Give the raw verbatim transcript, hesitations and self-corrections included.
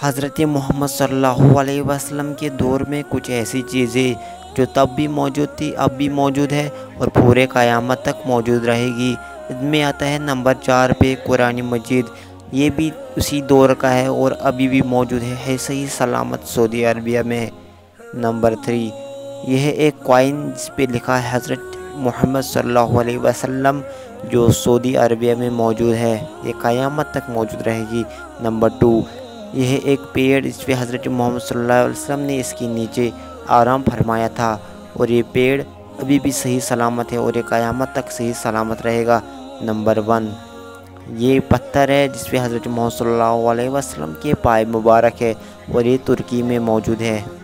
हज़रत मोहम्मद सल्लल्लाहु अलैहि वसल्लम के दौर में कुछ ऐसी चीज़ें जो तब भी मौजूद थी, अब भी मौजूद है और पूरे क़यामत तक मौजूद रहेगी। इनमें आता है नंबर चार पे कुरान मजीद। ये भी उसी दौर का है और अभी भी मौजूद है, है सही सलामत सऊदी अरबिया में। नंबर थ्री, यह एक कॉइन जिस पे लिखा है हज़रत मोहम्मद सल्लल्लाहु अलैहि वसल्लम, जो सऊदी अरबिया में मौजूद है, ये क़यामत तक मौजूद रहेगी। नंबर टू, यह एक पेड़ जिस पे हज़रत मोहम्मद सल्लल्लाहु अलैहि वसल्लम ने इसके नीचे आराम फरमाया था और ये पेड़ अभी भी सही सलामत है और ये क़यामत तक सही सलामत रहेगा। नंबर वन, ये पत्थर है जिस पे हज़रत मोहम्मद सल्लल्लाहु अलैहि वसल्लम के पाए मुबारक है और ये तुर्की में मौजूद है।